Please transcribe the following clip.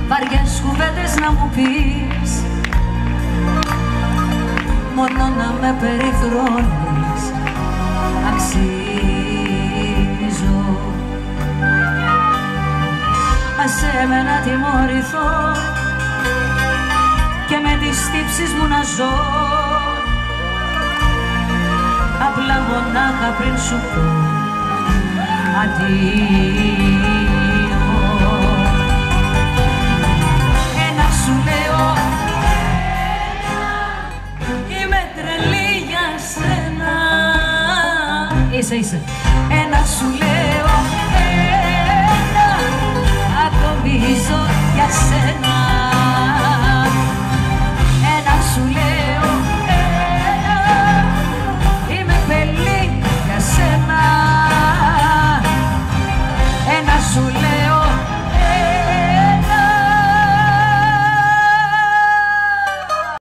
βαριές κουβέντες να μου πεις, μόνο να με περιφρόνεις αξίζω. Άσε με να τιμωρηθώ και με τις τύψεις μου να ζω, απλά μονάχα πριν σου πω αντίο.